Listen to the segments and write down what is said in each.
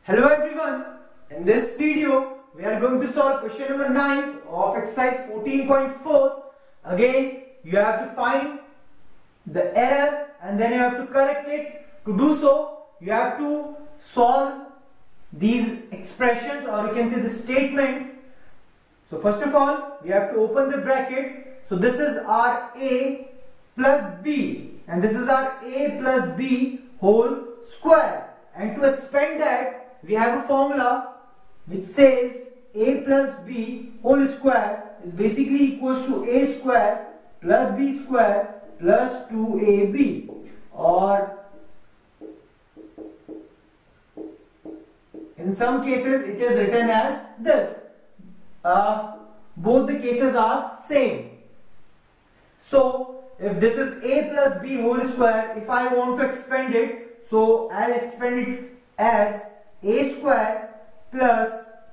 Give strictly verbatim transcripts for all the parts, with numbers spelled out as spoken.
Hello everyone, in this video we are going to solve question number nine of exercise fourteen point four. Again you have to find the error and then you have to correct it. To do so you have to solve these expressions, or you can say the statements. So first of all we have to open the bracket. So this is our A plus B and this is our A plus B whole square, and to expand that we have a formula which says A plus B whole square is basically equals to A square plus B square plus two A B, or in some cases it is written as this. Uh, both the cases are same. So if this is A plus B whole square, if I want to expand it, so I'll expand it as A square plus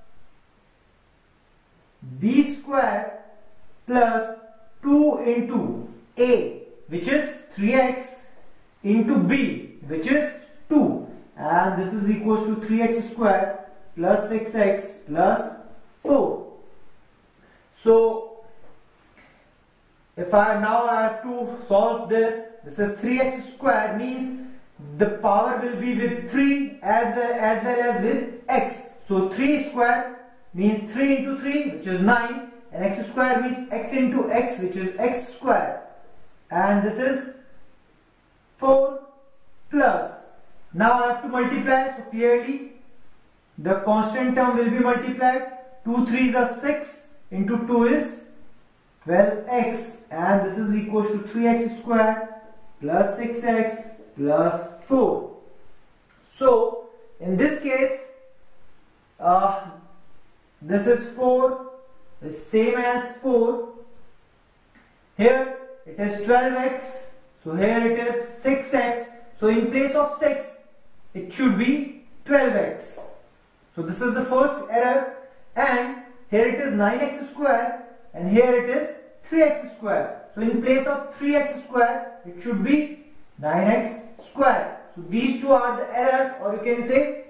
B square plus two into A, which is three x, into B, which is two, and this is equals to three x square plus six x plus four. So if I now I have to solve this, this is three x square means the power will be with three as, as well as with x. So three square means three into three, which is nine, and x square means x into x, which is x square, and this is four plus. Now I have to multiply, so clearly the constant term will be multiplied. two threes are six, into two is twelve x, and this is equals to three x square plus six x plus four. So in this case uh, this is four is same as four. Here it is twelve x, so here it is six x, so in place of six it should be twelve x. So this is the first error, and here it is nine x square and here it is three x square. So in place of three x square it should be nine x square. So these two are the errors, or you can say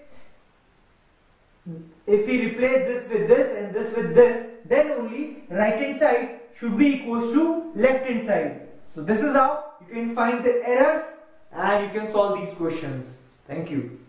if we replace this with this and this with this, then only right hand side should be equals to left hand side. So this is how you can find the errors and you can solve these questions. Thank you.